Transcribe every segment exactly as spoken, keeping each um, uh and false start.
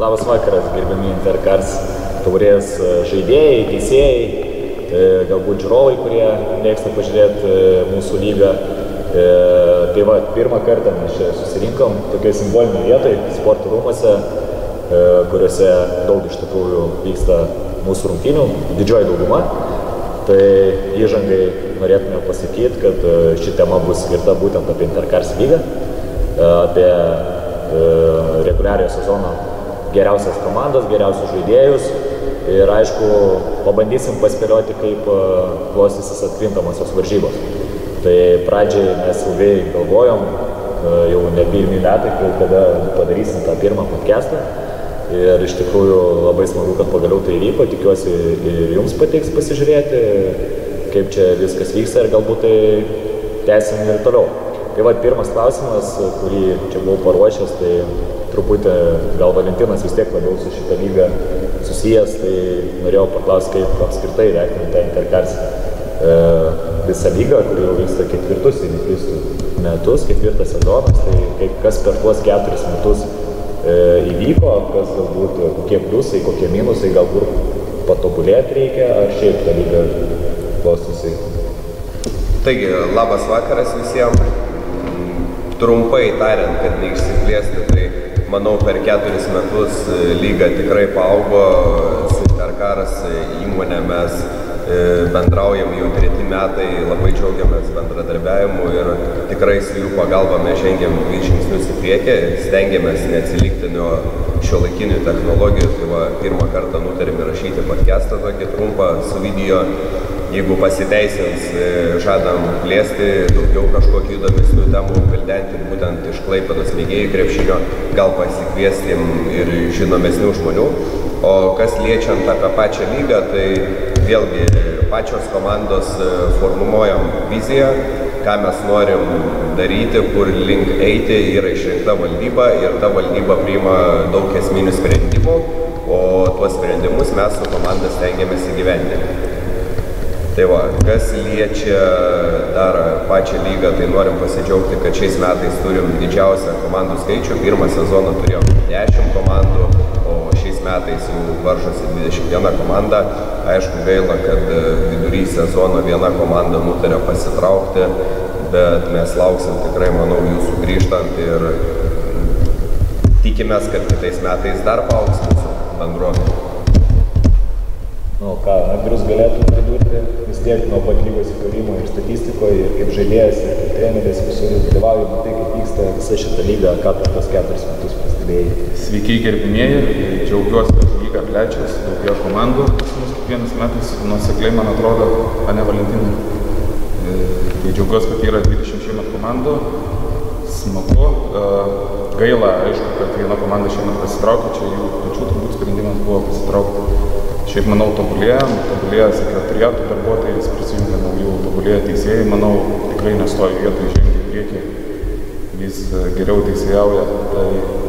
Labas vakaras, gerbiami Intercars taurės žaidėjai, teisėjai, galbūt žiūrovai, kurie mėgsta pažiūrėti mūsų lygą. Tai va, pirmą kartą mes čia susirinkom tokioj simbolinėje vietoje, sporto rūmuose, kuriuose daug iš tikrųjų vyksta mūsų rungtynių, didžioji dauguma. Tai įžangai norėtume pasakyti, kad ši tema bus skirta būtent apie Intercars lygą, apie reguliariojo sezono geriausias komandas, geriausius žaidėjus ir aišku, pabandysim paspėlioti, kaip klostysis atkrintamosios varžybos. Tai pradžiai mes ilgai galvojom, jau ne pirmi metai, kada padarysim tą pirmą podcastą. Ir iš tikrųjų labai smagu, kad pagaliau tai įvyko. Tikiuosi ir jums patiks pasižiūrėti, kaip čia viskas vyksta ir galbūt tai tęsim ir toliau. Tai va, pirmas klausimas, kurį čia buvau paruošęs, tai truputį gal Valentinas vis tiek labiau su šitą lygą susijęs, tai norėjau paklausti, kaip apskritai vertinate Intercars e, visą lygą, kuri jau vyksta ketvirtus, jei neklystu, metus, ketvirtas sezonas, tai kaip, kas per tuos keturis metus e, įvyko, kas galbūt, kokie pliusai, kokie minusai, galbūt patobulėti reikia, ar šiaip tą lygą klostosi. Taigi, labas vakaras visiems. Trumpai tariant, kad neišsiplėsti, tai manau per keturis metus lyga tikrai paaugo, su Intercars įmonė mes bendraujam jau treti metai, labai džiaugiamės bendradarbiavimu ir tikrai su jų pagalba mes žengiam vis žingsnius į priekį, stengiamės neatsilikti nuo šiuolaikinių technologijų, tai va, pirmą kartą nutarėm įrašyti podcastą tokį trumpą su video. Jeigu pasiteisins, žadam plėsti, daugiau kažkokių įdomesnių temų gvildenti, būtent iš Klaipėdos mėgėjų krepšinio, gal pasikviestim ir žinomesnių žmonių. O kas liečiant apie pačią lygą, tai vėlgi pačios komandos formuluojam viziją, ką mes norim daryti, kur link eiti, yra išrinkta valdyba ir ta valdyba priima daug esminių sprendimų, o tuos sprendimus mes su komanda stengiamės įgyvendinti. Tai va, kas liečia dar pačią lygą, tai norim pasidžiaugti, kad šiais metais turim didžiausią komandų skaičių. Pirmą sezoną turėjom dešimt komandų, o šiais metais jau varžosi dvidešimt viena komanda. Aišku, gaila, kad vidury sezono viena komanda nutarė pasitraukti, bet mes lauksim tikrai, manau, jūsų grįžtant ir tikimės, kad kitais metais dar paaugs mūsų bendruomenė. Nu, ką, Andrius galėtų pridurti, vis tiek nuo pat lygos įkūrimo ir statistikoje, ir kaip žaidėjas, ir kaip treneris, visur dalyvauja, matai, kaip vyksta visa šita lyga, ką per tos keturis metus pastebėjai. Sveiki gerbimieji, džiaugiuosi, kad lyga plečiasi, daugėjo komandų, mūsų kiekvienas metais nuosekliai, man atrodo, a ne Valentinai. Tai džiaugiuosi, kad yra dvidešimt šiemet komandų, smagu, gaila, aišku, kad viena komanda šiemet pasitraukė, čia jų pačių turbūt sprendimas buvo pasitraukti. Šiaip, manau, tobulėja, tobulėja sekretariatų darbuotojais, prisijungia naujų, tobulėja teisėjai, manau, tikrai nestoja vietoj, žengia į priekį, vis geriau teisėjauja, tai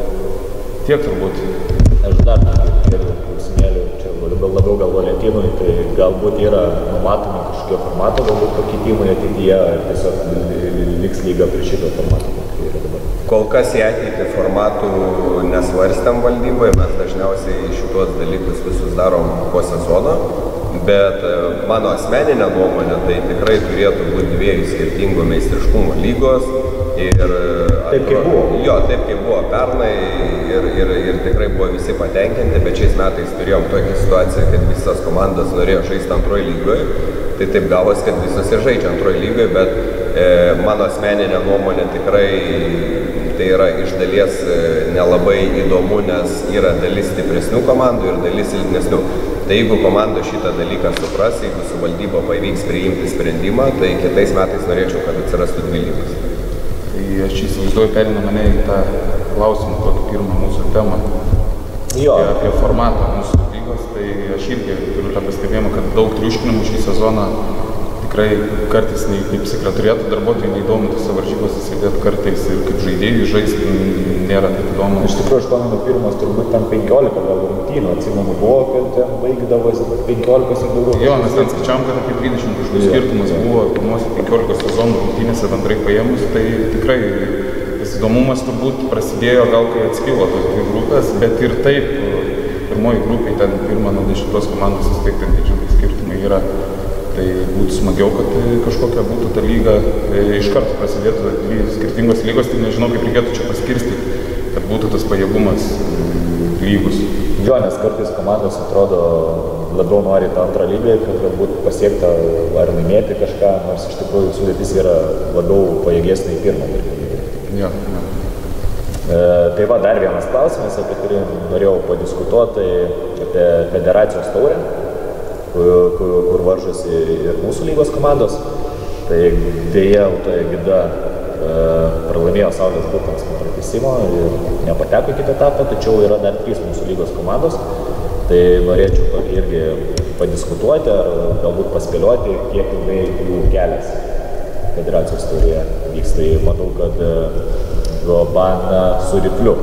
tiek turbūt. Aš dar kelių klausimėlių, čia labiau, labiau gal Valentinui, tai galbūt yra numatomi kažkokio formato, galbūt pakeitimai ateityje, ar tiesiog liks lyga prie šito formato, kai yra dabar. Kol kas į ateitį formatų nesvarstėm valdyboje, mes dažniausiai šitos dalykus visus darom po sezono, bet mano asmeninė nuomonė, tai tikrai turėtų būti dviejų skirtingų meistriškumo lygos. Ir, taip kaip buvo. Jo, taip kaip buvo pernai ir, ir, ir tikrai buvo visi patenkinti, bet šiais metais turėjom tokią situaciją, kad visas komandas norėjo žaisti antroji lygoje, tai taip gavos, kad visos ir žaidžia antroji lygoje, bet e, mano asmeninė nuomonė tikrai tai yra iš dalies nelabai įdomu, nes yra dalis stipresnių komandų ir dalis silpnesnių. Tai jeigu komanda šitą dalyką supras, jeigu su valdyba pavyks priimti sprendimą, tai kitais metais norėčiau, kad atsirastų dvi lygos. Tai aš čia įsivaizduoju, perina mane į tą klausimą, tokį pirmą mūsų temą. Jo. Apie, apie formatą mūsų lygos, tai aš irgi turiu tą pastebėjimą, kad daug triuškinimų šį sezoną. Tikrai kartais nei kaip sekretariato darbuotojai neįdomu tose varžybose sėdėti kartais ir kaip žaidėjų žaisti nėra taip įdomu. Iš tikrųjų, aš pamenu pirmas turbūt ten penkiolika gal rungtynių, atsimenu buvo, kad ten baigdavosi penkiolikos ir daugiau. Jo, mes ten skaičiavom, kad apie dvidešimt kažkokių skirtumas buvo pirmose penkiolikos sezonų rungtynėse bendrai paėmus, tai tikrai tas įdomumas turbūt prasidėjo gal kai atskilo tos dvi grupės, bet ir taip pirmoji grupė, ten pirma nuo dešimtos komandos vis tiek ten didžiuliai skirtumai yra. Tai būtų smagiau, kad kažkokia būtų ta lyga, iš karto prasidėtų dvi skirtingos lygos, tai nežinau, kaip reikėtų čia paskirstyti, kad būtų tas pajėgumas lygus. Jo, nes kartais komandos atrodo labiau nori tą antrą lygą, kad galbūt pasiekta ar laimėti kažką, nors iš tikrųjų sudėtis yra labiau pajėgesnė į pirmą lygą. Ja, ja. E, tai va, dar vienas klausimas, apie kurį norėjau padiskutuoti, tai apie federacijos taurę, kur, kur, kur varžosi ir mūsų lygos komandos. Tai dėja, Autoje Gida e, pralaimėjo Saulės Burtams po pratęsimo ir nepateko į kitą etapą, tačiau yra dar trys mūsų lygos komandos. Tai norėčiau tokį irgi padiskutuoti ar galbūt paspėlioti, kiek ilgai jų kelias federacijos taurėje vyks. Tai matau, kad Gobana su Rifliu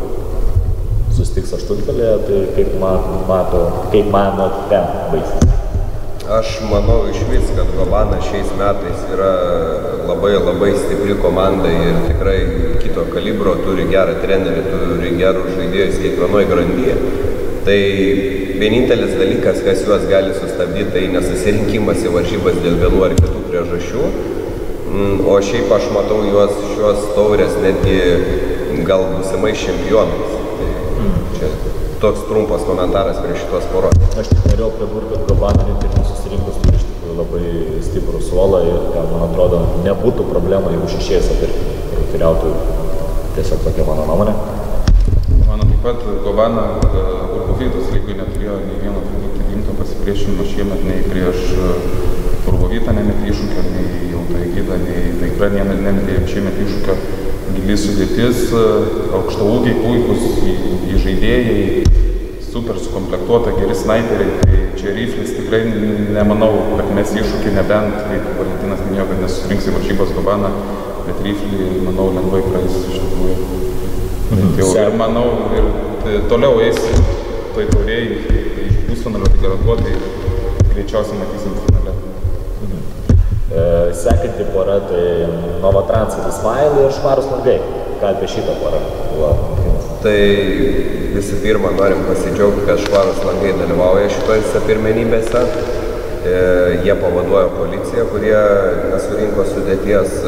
susitiks aštuntfinalėje, tai kaip man, mato, kaip manot ten baigsis? Aš manau iš vis, kad Gobana šiais metais yra labai labai stipri komanda ir tikrai kito kalibro, turi gerą trenerį, turi gerus žaidėjus kiekvienoje grandyje. Tai vienintelis dalykas, kas juos gali sustabdyti, tai nesusirinkimas į varžybas dėl vienų ar kitų priežasčių. O šiaip aš matau juos šios taurės netgi gal būsimais čempionais. Tai čia toks trumpas komentaras prie šitos poros. Aš tik norėjau pridurti, kad Gobana net ir nesusirinkus turi iš tikrųjų labai stiprų suolą ir, man atrodo, nebūtų problema, jeigu šešėjas apirkti rungtyniautojų. Tiesiog tokia mano nuomonė. Mano taip pat Gobana Urbovytos lygoj neturėjo nei vieno rimto pasipriešinimo šiemet nei prieš Urbovytą nemetė iššūkio, nei Autoje Gida, nei Taikra nemetė šiemet iššūkio. Gili sudėtis, aukštaūgiai, puikus žaidėjai, super sukomplektuota, geri snaiperiai. Tai čia Riflis tikrai nemanau, kad mes iššūkį nebent, kaip Valentinas minėjo, kad nesusirinks į varžybas Gobana, bet Riflį, manau, lengvai praeis iš tikrųjų. Mhm. Ir manau, ir toliau eis toj taurėjai iš pusfinalio, tai garantuotai greičiausiai matysim finale. Mhm. E, sekanti pora tai Novatrans ir Ismail ir Švarūs Langai. Ką apie šitą porą? Tai visų pirma norim pasidžiaugti, kad Švarūs Langai dalyvauja šitose pirmenybėse. E, jie pavaduoja policiją, kurie nesurinko sudėties.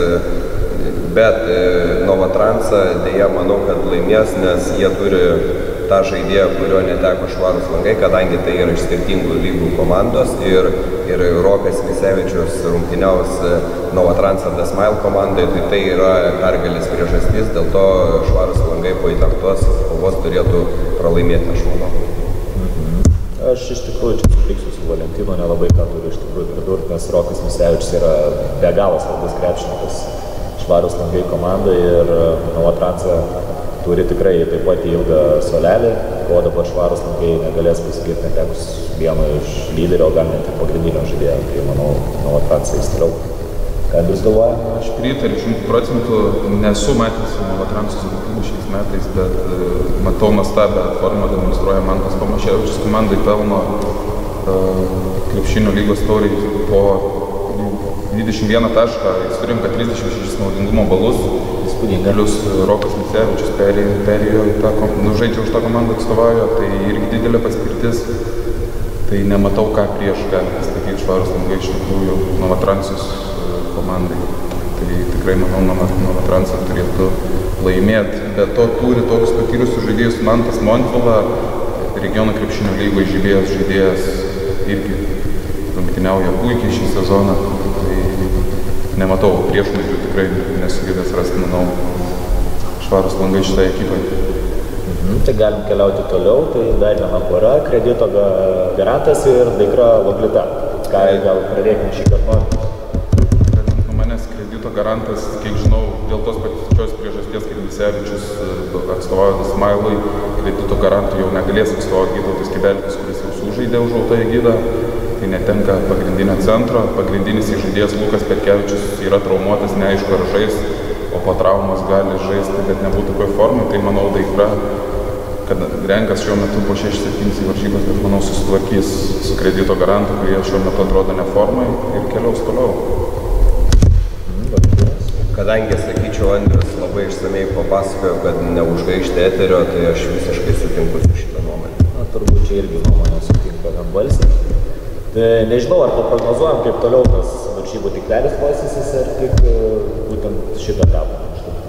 Bet Novatransą dėja manau, kad laimės, nes jie turi tą žaidėją, kurio neteko Švarūs Langai, kadangi tai yra iš skirtingų lygų komandos ir, ir Rokas Misevičius rungtyniaus Novatransą The Smile komandai, tai tai yra pergalės priežastis, dėl to Švarūs Langai po įtemptos kovos turėtų pralaimėti, aš manau. Mhm. Aš iš tikrųjų čia sutiksiu su Valentino, nelabai ką turiu iš tikrųjų pridurti, nes Rokas Misevičius yra be galo svarbus krepšininkas Švarūs Langai komandai ir Novatransą turi tikrai taip pat ilgą suolelį, ko dabar Švarūs Langai negalės pasigirti netekus vieno iš lyderio, o gal net ir pagrindinio žaidėjo, tai manau Novatransą jis toliau. Ką jūs galvoja? Aš pritariu šimtų procentų, nesu matęs Novatransų rungtynių šiais metais, bet matau nuostabią formą demonstruoja Mantas Tomaševičius, komandai pelno uh, krepšinio lygos tauriai po dvidešimt vieną tašką, jis surinka trisdešimt šešis naudingumo balus, plius Rokas Misevičius perėjo į tą, nu, žaidžia už tą komandą atstovauja, tai irgi didelė paspirtis. Tai nematau, ką prieš gali pastatyti Švarūs Langai iš tikrųjų Novatransus komandai. Tai tikrai manau, Novatransą turėtų laimėti. Be to turi tokius patyrusius žaidėjus Mantas Montvila, regiono krepšinio lygoje žaidėjas, žaidėjas irgi rungtyniauja puikiai šį sezoną. Nematau, priešnuodžių tikrai nesugebės rasti, manau, Švarūs Langai šitai ekipai. Mhm, tai galim keliauti toliau, tai dar viena pora, Kredito Garantas ir Daikra Loglita. Ką gal pradėkime šį kartą? Nuo manęs Kredito Garantas, kiek žinau, dėl tos pačios priežasties, kaip Misevičius atstovauja Smailui, Kredito Garantų jau negalės atstovauti Gytautas Kibelkis, kuris jau sužaidė už Autoje Gidą. Tai netenka pagrindinio centro, pagrindinis žaidėjas Lukas Petkevičius yra traumuotas, neaišku ar žais, o po traumos gali žaisti, bet nebūtų tokoj formai, tai manau Daikra, kad renkas šiuo metu po šeši septyni varžybas, bet manau susitvarkys su Kredito Garantu, kurie šiuo metu atrodo ne formai ir keliaus toliau. Kadangi, sakyčiau, tačiau Andrius labai išsamei papasakojo, kad neužgaišti eterio, tai aš visiškai sutinku su šitą nuomonę. Na, turbūt čia irgi nuomonė sutinka vienbalsiai. Tai nežinau, ar paprognozuojam, kaip toliau tas varžybų tiklelis klostysis, ar tik būtent šitą etapą.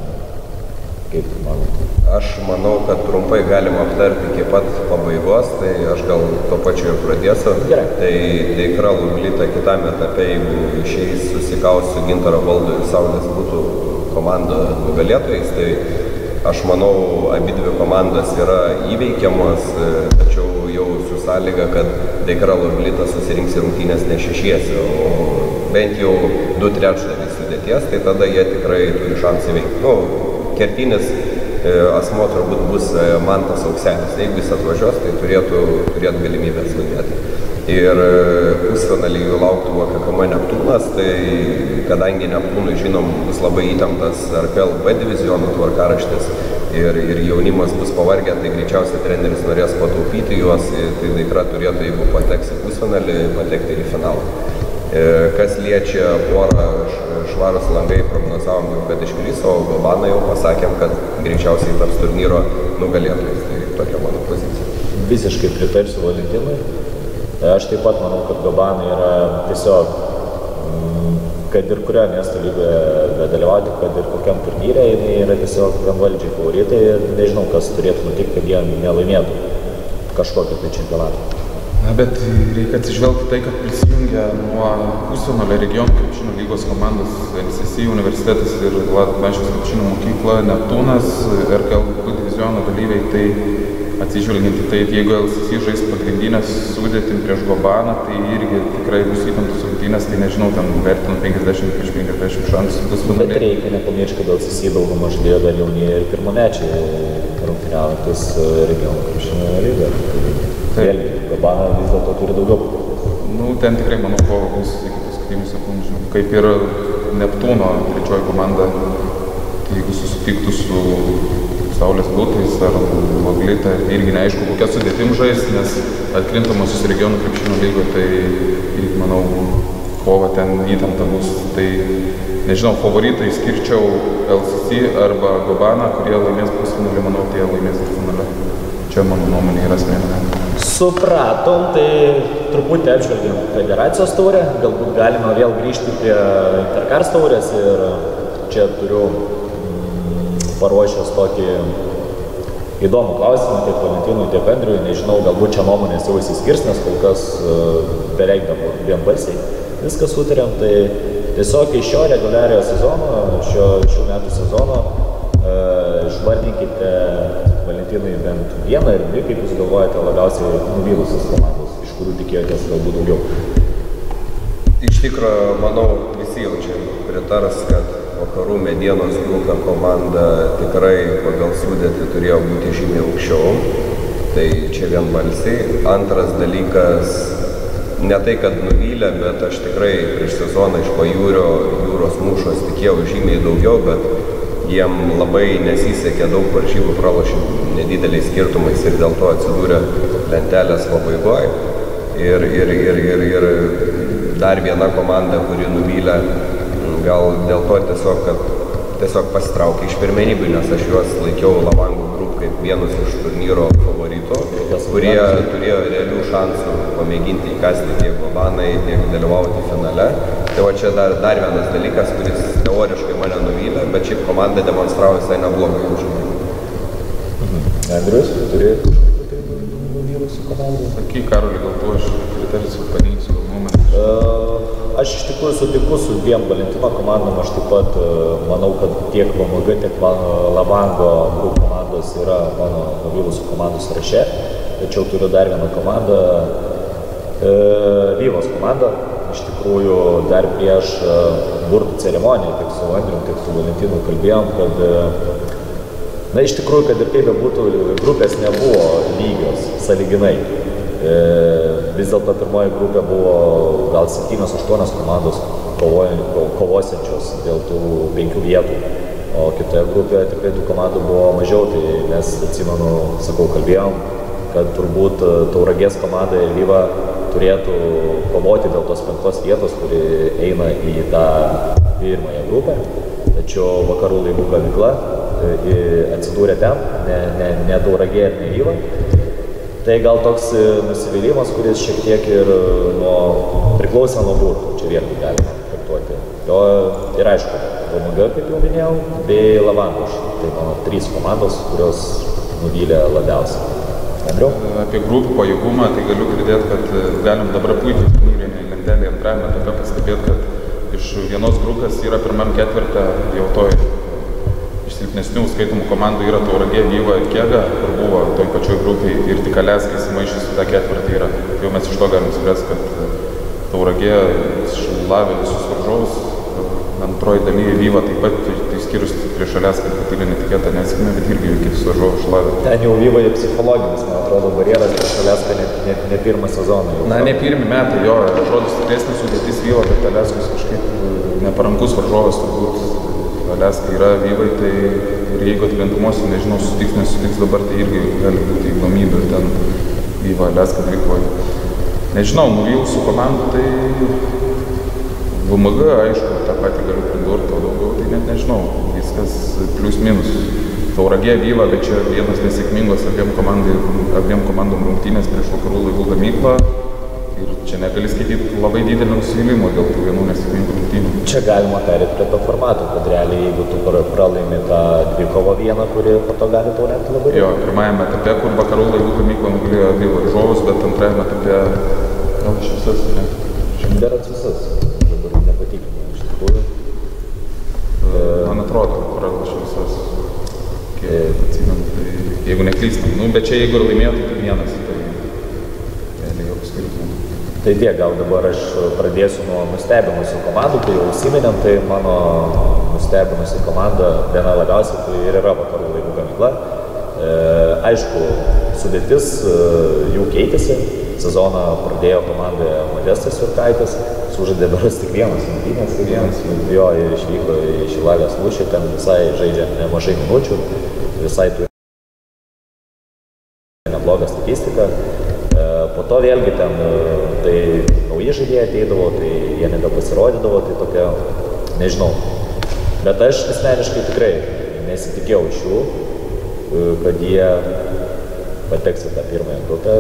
Kaip manote? Aš manau, kad trumpai galim aptarti iki pat pabaigos, tai aš gal to pačiu ir pradėsiu. Gerai. Tai Deikra Luglita kitam etape, jeigu išeis susikaus su Gintaro Valdu ir Saulės būtų komanda nugalėtojais, tai aš manau, abidvi komandos yra įveikiamos, tačiau jau su sąlyga, kad Deikra Luglita susirinks į rungtynes ne šešiesi, o bent jau du trečdaliai sudėties, tai tada jie tikrai turi šansą įveikti. Nu, kertinis asmo turbūt bus Mantas Auksenis. Jeigu jis atvažiuos, tai turėtų turėti galimybės laimėti. Ir pusfinalį jų lauktų V K K M Neptūnas, tai kadangi Neptūnui, žinom, bus labai įtemptas R K L B diviziono tvarkaraštis ir, ir jaunimas bus pavargę, tai greičiausiai treneris norės pataupyti juos, tai Deikra turėtų, jeigu pateks į pusfinalį, patekti ir į finalą. Kas liečia porą Švarūs langai, prognozavom jau, kad iškris, o Gobaną jau pasakėm, kad greičiausiai taps turnyro nugalėtojais. Tai tokia mano pozicija. Visiškai pritarsiu Valentinui. Aš taip pat manau, kad Gobana yra tiesiog, kad ir kurioje miesto lygoje dalyvauti, kad ir kokiam turnyre, jinai yra tiesiog vienvaldžiai favoritai ir nežinau, kas turėtų nutikti, kad jie nelaimėtų kažkokio tai čempionatą. Na, bet reikia atsižvelgti tai, kad prisijungia nuo pusfinalio regionų krepšinio lygos komandos L C C universitetas ir Latvijos krepšinio mokykla Neptūnas, R K L B diviziono dalyviai, tai atsižvelgiant į tai, jeigu L C C žais pagrindinės sudėtim prieš Gobaną, tai irgi tikrai bus įtemptos rungtynės, tai nežinau, ten vertinu penkiasdešimt prieš penkiasdešimt šansų pusfinaliai. Bet reikia nepamiršti, kad L C C daugumą žaidėjo dar jauni ir pirmamečiai rungtyniaujantis regionų krepšinio lygoje. Vėlgi, Gobana vis dėlto turi daugiau patirties. Nu, ten tikrai, manau, kova bus iki paskutinių sekundžių. Kaip ir Neptūno trečioji komanda, jeigu susitiktų su Saulės Būtais ar Luglita, irgi neaišku, kokia sudėtim žais, nes atkrintamosios regionų krepšinio lygo, tai, manau, kova ten įtempta bus. Tai, nežinau, favoritai skirčiau L C C arba Gobaną, kurie laimės pusfinalį, manau, tie laimės ir finalę. Čia mano nuomonė yra asmeninė. Supratom, tai truputį apžvelgiam federacijos taurę, galbūt galima vėl grįžti prie Intercars taurės ir čia turiu mm, paruošęs tokį įdomų klausimą tiek Valentinui, tiek Andriui, nežinau, galbūt čia nuomonės jau įsiskirs, nes kol kas uh, beveik dabar vienbalsiai viską sutarėm, tai tiesiog iš šio reguliariojo sezono, šio šių metų sezono uh, išvardinkite Valentinai bent vieną ir dvi, kaip jūs galvojate, labiausiai nuvylusios komandos, iš kurių tikėjotės galbūt daugiau? Iš tikrųjų, manau, visi jau čia pritars, kad Vakarų Medienos grupė komanda tikrai pagal sudėtį turėjo būti žymiai aukščiau. Tai čia vienbalsiai. Antras dalykas, ne tai, kad nuvylė, bet aš tikrai prieš sezoną iš Pajūrio jūros mūšos tikėjau žymiai daugiau, bet jiem labai nesisekė, daug varžybų pralošė nedideliais skirtumais ir dėl to atsidūrė lentelės pabaigoje. Ir, ir, ir, ir, ir dar viena komanda, kuri nuvylė, gal dėl to tiesiog, kad tiesiog pasitraukė iš pirmenybių, nes aš juos laikiau Lavangų grup kaip vienus iš turnyro favoritų, kurie turėjo realių šansų pamėginti įkasti tiek Gobanai, tiek dalyvauti finale. Tai va čia dar, dar vienas dalykas, kuris teoriškai mane nuvylė, bet šiaip komanda demonstravo visai neblogai užžaidimą. Andrius, turi kažkokių tai nuvylusių komandų? Sakyk, Karoli, gal tu aš pritarsiu, paneigsiu nuomonę. Uh, aš iš tikrųjų sutiku su dviem Valentino komandom, aš taip pat uh, manau, kad tiek V M G, tiek Lavango grup komandos yra mano nuvylusių komandų sąraše, tačiau turiu dar vieną komandą, uh, Vyvos komanda. Iš tikrųjų, dar prieš burtų ceremoniją, tiek su Andrium, tiek su Valentinu kalbėjom, kad, na, iš tikrųjų, kad ir kaip bebūtų, grupės nebuvo lygios, sąlyginai. E, vis dėlto pirmoji grupė buvo gal septynios aštuonios komandos kovosiančios dėl tų penkių vietų, o kitoje grupėje tikrai tų komandų buvo mažiau, tai mes, atsimenu, sakau, kalbėjom, kad turbūt Tauragės komanda ir Vyva turėtų kovoti dėl tos penktos vietos, kuri eina į tą pirmąją grupę, tačiau Vakarų laivų gamykla atsidūrė ten, ne, ne, ne Tauragė ir ne Vyva. Tai gal toks nusivylimas, kuris šiek tiek ir nuo, priklausė nuo burtų, čia vėlgi galima traktuoti. O ir aišku, V M G, kaip jau minėjau, bei Lavandoš. Tai mano trys komandos, kurios nuvylė labiausiai. Andriau? Apie grupių pajėgumą, tai galiu pridėti, kad galim dabar puikiai turnyrinėje lentelėje antrajame etape pastebėti, kad iš vienos grupės yra pirmam ketvirtą jau toj silpnesnių skaitomų komandų yra Tauragė, Vyva ir Kėga, kur buvo toj pačioj grupiai ir tik Aliaskai įsimaišys į tą ketvirtį yra. Jau mes iš to galim spręsti, kad Tauragė šlavė visus varžovus, antroji dalyje Vyva taip pat, tai skyrus prieš Aliaską patyrė netikėtą nesėkmę, bet irgi kitus varžovus šlavė. Ten jau Vyva ir psichologinis, man atrodo, barjeras prieš Aliaską ne, ne, ne pirmą sezoną. Jau. Na, ne pirmi metai, jo, atrodo stipresnis sudėtis Vyva, bet Aliaskas kažkaip neparankus varžovas turbūt. Aliaska yra Vyvai, tai ir jeigu atkrintamosios, nežinau, sutiks, nesutiks dabar, tai irgi gali būti įdomybė ten Vyva, Aliaska dvikoje. Nežinau, nuvylusių komandų, tai V M G, aišku, tą patį galiu pridurti, o daugiau, tai net nežinau, viskas plius minus. Tauragė, Vyva, bet čia vienas nesėkmingos abiem, abiem komandom rungtynės prieš Vakarų laivų gamyklą. Ir čia negali skaityti labai didelio nusivylimo dėl tų vienų nesėkmingų rungtynių. Čia galima perėti prie to formato, kad realiai jeigu tu pralaimi tą dvikovą vieną, kuri po to gali tau lemti labai. Jo, pirmajame etape, kur Vakarų laivų gamykla nugalėjo abi varžovus, bet antrajame etape gal iš visas, ne? Berods visas, dabar nepatikrinu iš tikrųjų. Man atrodo, gal iš visas, kiek atsimenu, tai jeigu neklystam. Nu, bet čia jeigu ir laimėtų, tai vienas, tai realiai joks skirtumų. Tai tiek, gal dabar aš pradėsiu nuo nustebinusių komandų, tai jau užsiminėm, tai mano nustebinusi komanda viena labiausiai tai ir yra Vakarų laivų gamykla. E, aišku, sudėtis jų keitėsi, sezoną pradėjo komandoje Modestas Jurkaitis, sužaidė beras tik vienas rungtynės, vienas jo ir išvyko į Šilalės Lūšį, ten visai žaidžia nemažai minučių, visai turi neblogą statistiką. Po to vėlgi ten tai nauji žaidėjai ateidavo, tai jie nebepasirodydavo, tai tokia, nežinau. Bet aš asmeniškai tikrai nesitikėjau iš jų, kad jie pateks į tą pirmąją grupę,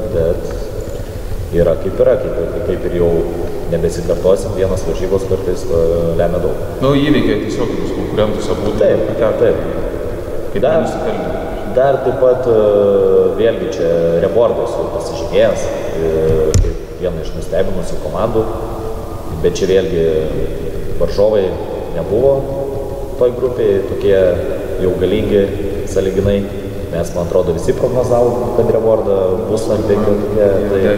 bet yra kaip yra, kaip, kaip ir jau nebesikartosim, vienas varžybos kartais lemia daug. Nu, įveikia tiesiog jūs konkurentus abu. Taip, taip. Kaip dar nusipelnė. Dar taip pat vėlgi čia Rebordas jau pasižymėjęs, kaip viena iš nustebinusių komandų, bet čia vėlgi varžovai nebuvo toj grupėje, tokie jau galingi sąlyginai, nes man atrodo visi prognozavo, kad Reborda bus ant penkių tokie.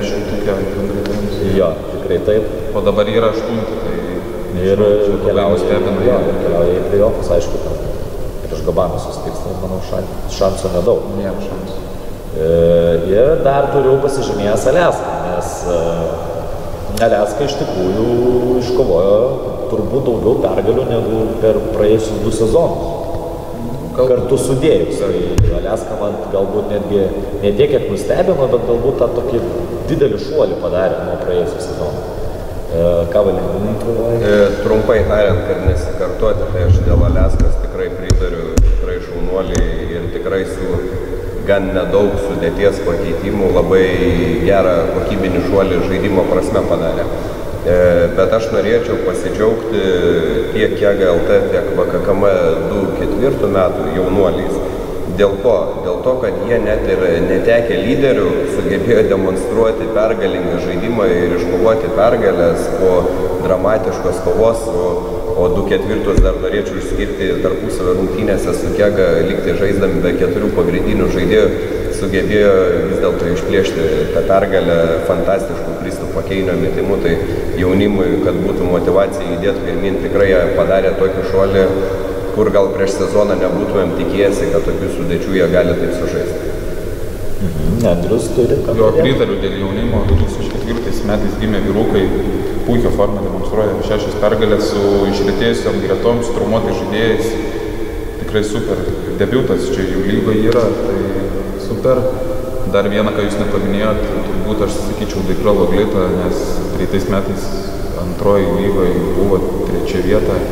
Tai, jo, tikrai taip. O dabar yra aštunti, tai ir keliauja į play-offus, aišku, tam. Prieš Gabaną susitiks, tai manau šansų nedaug. Nėra šansų. E, ir dar turiu pasižymėjęs Aliaską, nes e, Aliaska iš tikrųjų iškovojo turbūt daugiau pergalių negu per praėjusius du sezonus. Galbūt. Kartu sudėjus. Tai Aliaska man galbūt netgi ne tiek, kiek nustebino, bet galbūt tą tokį didelį šuolį padarė nuo praėjusių sezonų. E, ką Valentinai galvoja? E, trumpai tariant, kad nesikartoti, tai aš dėl Aliaskas tikrai pritariu, tikrai šaunuoliai ir tikrai su gan nedaug sudėties pakeitimų labai gerą kokybinį šuolį žaidimo prasme padarė. E, bet aš norėčiau pasidžiaugti tiek K G L T, tiek V K K M du ketvirtų metų jaunuoliais. Dėl ko? Dėl to, kad jie net ir netekę lyderių sugebėjo demonstruoti pergalingą žaidimą ir iškovoti pergalės po dramatiškos kovos, o, o du ketvirtus dar norėčiau išskirti tarpusavio rungtynėse su Kega, likti žaisdami be keturių pagrindinių žaidėjų, sugebėjo vis dėlto išplėšti tą pergalę fantastiškų Kristofo Keinio metimų, tai jaunimui, kad būtų motyvacija judėti pirmin, tikrai padarė tokį šuolį, kur gal prieš sezoną nebūtumėm tikėjęsi, kad tokių sudėčių jie gali taip sužaisti. Mhm. Andrius turi ką? Jo, pritariu dėl jaunimo. du tūkstančiai ketvirtais metais gimė vyrukai, puikią formą demonstruoja, šešias pergalės su išretėjusiom gretom, su traumuotais žaidėjais. Tikrai super. Debiutas čia jų lygoje yra, tai super. Dar vieną, ką jūs nepaminėjot, turbūt aš sakyčiau Daikra Loglita, nes praeitais metais antroji lygoje buvo trečia vieta.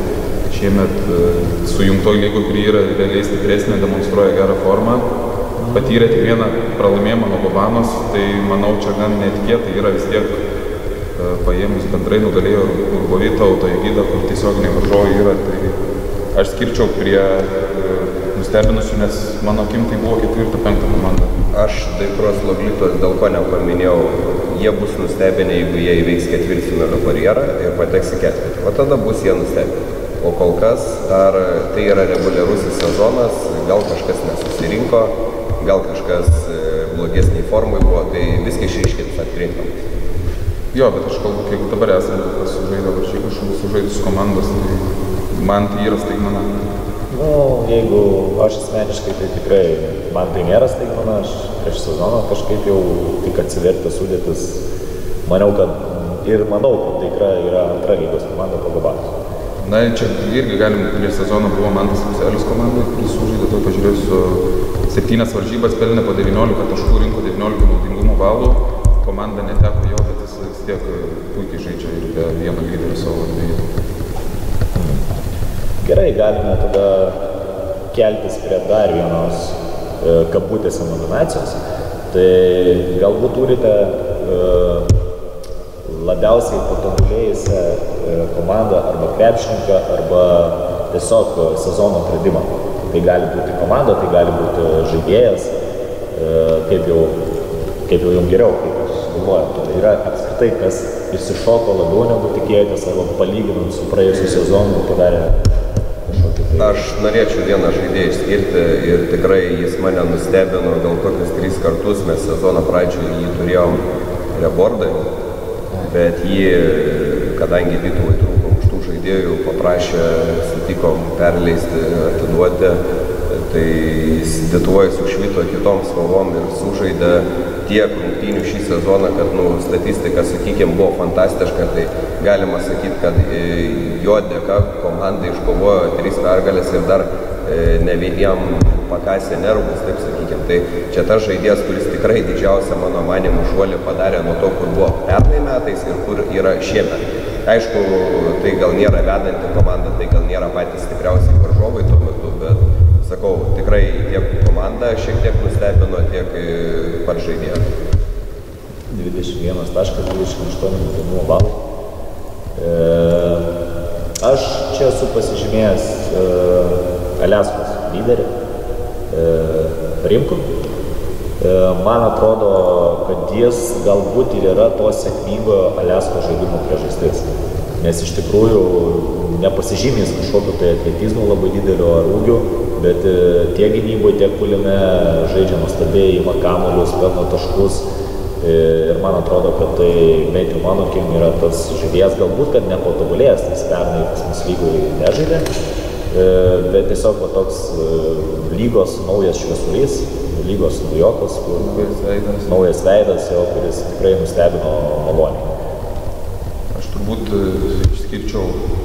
šiemet sujungtoj lygoj, kuri yra realiai stipresnė, demonstruoja gerą formą. Patyrė tik vieną pralaimėjimą nuo Bobanos, tai manau čia gan netikėtai yra vis tiek paėmus bendrai nugalėjo Urbovitą, Autojegidą, kur tiesioginiai varžovai yra. Tai aš skirčiau prie nustebinusių, nes mano akim tai buvo ketvirta, penkta komanda. Aš Daikros Loglitos dėl ko nepaminėjau, jie bus nustebinę, jeigu jie įveiks ketvirtfinalio barjerą ir pateks į ketvirtį. O tada bus jie nustebinę. O kol kas, ar tai yra reguliarusis sezonas, gal kažkas nesusirinko, gal kažkas blogesniai formai buvo, tai viskai išryškins atkrintamas. Jo, bet aš kalbu, kiek dabar esame, kas sužaidė varžybų, sužaidus komandos, tai man tai yra staigmena. Nu, jeigu aš asmeniškai, tai tikrai man tai nėra staigmena, aš prieš sezoną kažkaip jau tik atsivertė sudėtis, maniau, kad ir manau, kad tikrai yra antra lygos komanda po Bobanos. Na, čia irgi galim, prieš sezoną buvo Mantas Kuselis komandai, kuris sužaidė, tai pažiūrėsiu, septynias varžybas pelnė po devyniolika taškų, rinko devyniolika naudingumo balų, komanda neteko jo, bet jis vis tiek puikiai žaidžia ir be vieno lyderio savo dviejų. Gerai, galime tada keltis prie dar vienos e, kabutėse nominacijos. Tai galbūt turite e, labiausiai patobulėjusią e, komandą arba krepšininką, arba tiesiog sezono atradimą. Tai gali būti komanda, tai gali būti žaidėjas, e, kaip jau, kaip jau jums geriau, kaip jūs galvojate. Tai yra apskritai, kas išsišoko labiau negu tikėjotės, arba palyginant su praėjusiu sezonu padarė. Aš norėčiau vieną žaidėją išskirti ir tikrai jis mane nustebino gal kokius tris kartus, mes sezono pradžioje jį turėjom Rebordai, bet jį, kadangi Lietuvai trūko aukštų žaidėjų, paprašė, sutikom perleisti, atiduoti, tai jis Lietuvoje sušvito kitom spalvom ir sužaidė tiek rungtynių šį sezoną, kad nu, statistika, sakykime, buvo fantastiška, tai galima sakyti, kad jo dėka komanda iškovojo trys pergalės ir dar ne vieniem pakasė nervus, taip sakykime. Tai čia tas žaidėjas, kuris tikrai didžiausią mano manimų šuolį padarė nuo to, kur buvo pernai metais ir kur yra šiemet. Aišku, tai gal nėra vedanti komanda, tai gal nėra patys stipriausiai varžovai tuo metu, bet sakau, tikrai tiek komanda šiek tiek nustebino, tiek pats žaidėjas. dvidešimt vienas taškas, dvidešimt aštuoni naudingumo balų. E, aš čia esu pasižymėjęs e, Aliaskos lyderį, e, Rimku. E, man atrodo, kad jis galbūt ir yra to sėkmingo Aliaskos žaidimo priežastis. Nes iš tikrųjų nepasižymės kažkokiu tai atletizmu labai didelio ar ūgiu, bet tiek gynyboje, tiek puolime žaidžia nuostabiai, ima kamuolius, pelno taškus. Ir man atrodo, kad tai bent jau mano akim yra tas žaidėjas, galbūt, kad nepatobulėjęs, nes pernai pas mus lygoj nežaidė, bet tiesiog va, toks lygos naujas šviesulys, lygos naujokas, kur naujas veidas, naujas veidas jau, kuris tikrai nustebino maloniai. Aš turbūt išskirčiau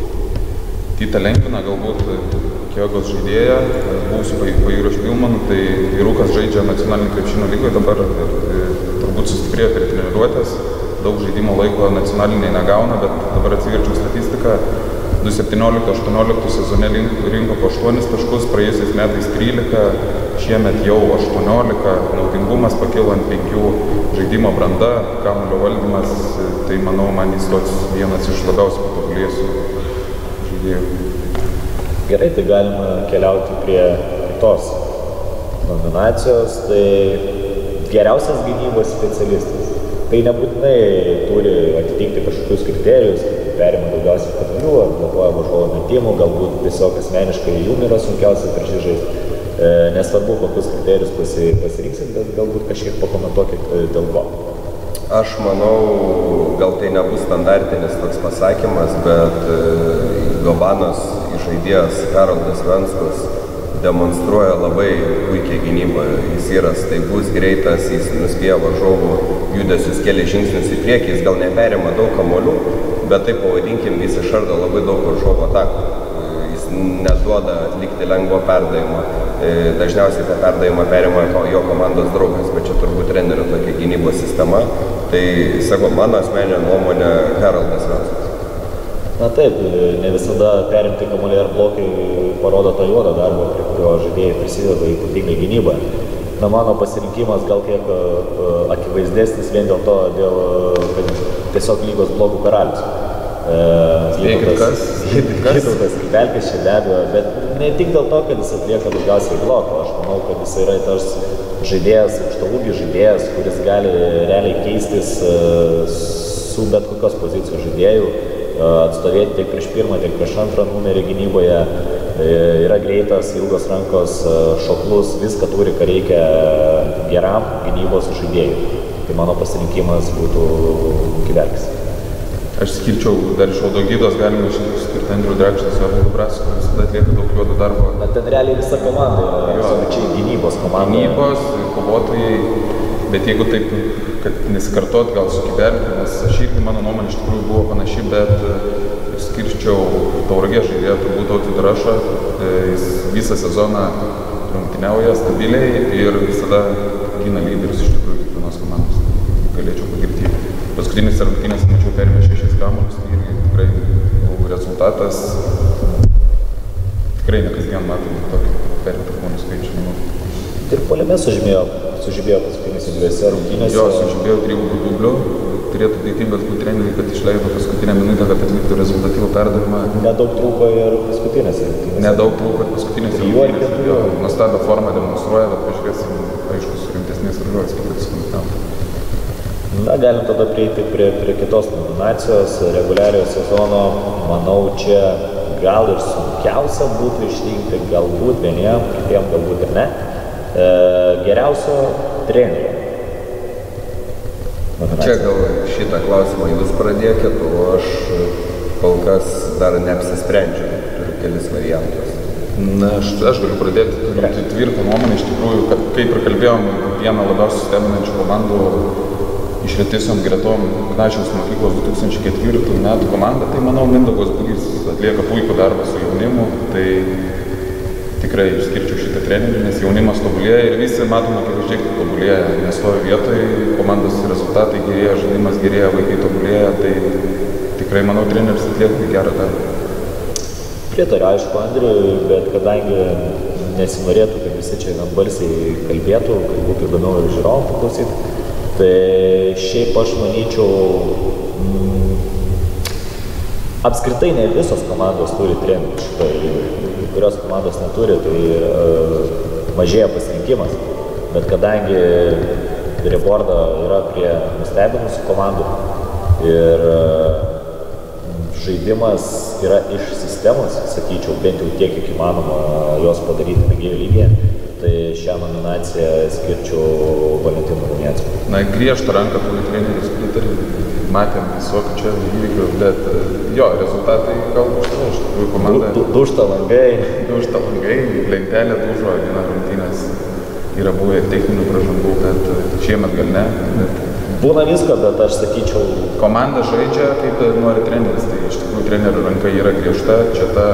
Titą Lengviną, galbūt Kiegos žaidėją, buvusiu Pajūrio Špilmanu, tai vyrukas žaidžia nacionalinį krepšinio lygoje, dabar turbūt sustiprėjo per treniruotės, daug žaidimo laiko nacionaliniai negauna, bet dabar atsiverčiau statistiką, du septynioliktų aštuonioliktų sezone rinko po aštuonis taškus, praėjusiais metais trylika, šiemet jau aštuoniolika, naudingumas pakilo ant penkių, žaidimo branda, kamuolio valdymas, tai manau man jis toks vienas iš labiausiai patobulėjusių žaidėjų. Gerai, tai galima keliauti prie kitos nominacijos, tai geriausias gynybos specialistas. Tai nebūtinai turi atitikti kažkokius kriterijus, perima daugiausiai kamuolių, ar blokuoja varžovo metimų, galbūt tiesiog asmeniškai jum yra sunkiausia prieš žaisti. E, nesvarbu, kokius kriterijus pasi, pasirinksit, bet galbūt kažkiek pakomentuokit dėl ko. Aš manau, gal tai nebus standartinis toks pasakymas, bet Bobanos žaidėjas Haroldas Venskus demonstruoja labai puikiai gynybą. Jis yra staigus, greitas, jis nuspėja varžovų judesius kelias žingsnius į priekį, jis gal neperima daug kamuolių, bet taip pavadinkim, jis išardo labai daug varžovų atakų. Jis neduoda atlikti lengvo perdavimo. Dažniausiai tą perdavimą perima jo komandos draugas, bet čia turbūt trenerio tokia gynybos sistema. Tai, sako, mano asmeninė nuomonė Haroldas Venskus. Na taip, ne visada perimti kamuolį ar blokai parodo tą juodą darbą, prie kurio žaidėjai prisideda ypatingai gynybą. Na, mano pasirinkimas gal kiek uh, akivaizdesnis vien dėl to, dėl, kad tiesiog lygos blokų karalius. Vytautas Vytautas Kibelkis čia be abejo, bet ne tik dėl to, kad jis atlieka daugiausiai blokų. Aš manau, kad jis yra tas žaidėjas, aukštaūgis žaidėjas, kuris gali realiai keistis uh, su bet kokios pozicijos žaidėjų, atstovėti tiek prieš pirmą, tiek prieš antrą numerį gynyboje, yra greitas, ilgos rankos, šoklus, viską turi, ką reikia geram gynybos žaidėjui. Tai mano pasirinkimas būtų Kibelkis. Aš skirčiau dar iš Audogydos, galima skirti Andrių Drakštą su Evaldu Brasku, kuris visada atlieka daug juodo darbo. Na, ten realiai visa komanda yra, absoliučiai gynybos komanda. Gynybos, kovotojai, bet jeigu taip, kad nesikartot gal su Kibelkiu, nes aš irgi, mano nuomonė, iš tikrųjų buvo panaši, bet skirčiau Tauragės žaidėją, turbūt Tautį Drašą. Jis visą sezoną rungtyniauja stabiliai ir visada gina lyderius iš tikrųjų kiekvienos komandos. Galėčiau pagirti. Paskutinėse rungtynėse mačiau perėmė šešis kamuolius ir tikrai rezultatas tikrai ne kasdien matom tokį perėmę kamuolių skaičių. Ir puolime sužymėjo, sužymėjo paskutinėse dviejose rungtynėse. Jo, sužymėjo trigubų dublių. Turėtų teitingas būti treneriai, kad išleido paskutinę minutę, kad atliktų rezultatyvų perdavimą. Nedaug trūko ir paskutinėse rungtynėse. Nedaug trūko ir paskutinėse rungtynėse. Jo, nuostabią formą demonstruoja, bet pažiūrėsim, aišku, su rimtesnės varžovės, kaip atsiskaitam. Na, galim tada prieiti prie, prie kitos nominacijos, reguliariojo sezono. Manau, čia gal ir sunkiausia būtų išrinkti, galbūt vieniem, kitiem galbūt ir ne. E, geriausio trenerio. Čia gal šitą klausimą jūs pradėkit, o aš kol kas dar neapsisprendžiu, turiu kelis variantus. Na, aš, aš galiu pradėti, turiu tvirtą nuomonę, iš tikrųjų, kad kaip ir kalbėjom, vieną labiausiai stebinančių komandų išretėsiom gretom Knačiaus mokyklos du tūkstančiai ketvirtų metų komandą, tai manau Mindaugas Bugis atlieka puikų darbą su jaunimu, tai tikrai išskirčiau šitą trenerį, nes jaunimas tobulėja ir visi matome, kaip žiūrėk, kad tobulėja, nestovi vietoj, komandos rezultatai gerėja, žaidimas gerėja, vaikai tobulėja, tai tikrai manau treneris atlieka gerą darbą. Pritariu, aišku, Andriui, bet kadangi nesinorėtų, kad visi čia vienbalsiai kalbėtų, kad būtų įdomiau ir žiūrovom paklausyti, tai šiaip aš manyčiau, mm, apskritai ne visos komandos turi trenerių šitoje lygoje. Kurios komandos neturi, tai uh, mažėja pasirinkimas. Bet kadangi Reborda yra prie nustebinusių komandų ir uh, žaidimas yra iš sistemos, sakyčiau, bent jau tiek, kiek įmanoma jos padaryti mėgėjų lygyje, tai šią nominaciją skirčiau Valentino Runieckiui. Na, griežtą ranką turi treneris, pritarė, matėm visokių čia įvykių, bet jo, rezultatai gal užtavo, iš tikrųjų komanda. Du, du, dušta langai. Dušta langai, lentelė dužo, viena rungtynės yra buvę techninių pražangų, bet šiemet gal ne. Bet būna visko, bet aš sakyčiau... Komanda žaidžia, kaip nori treneris, tai iš tikrųjų trenerio ranka yra griežta, čia ta...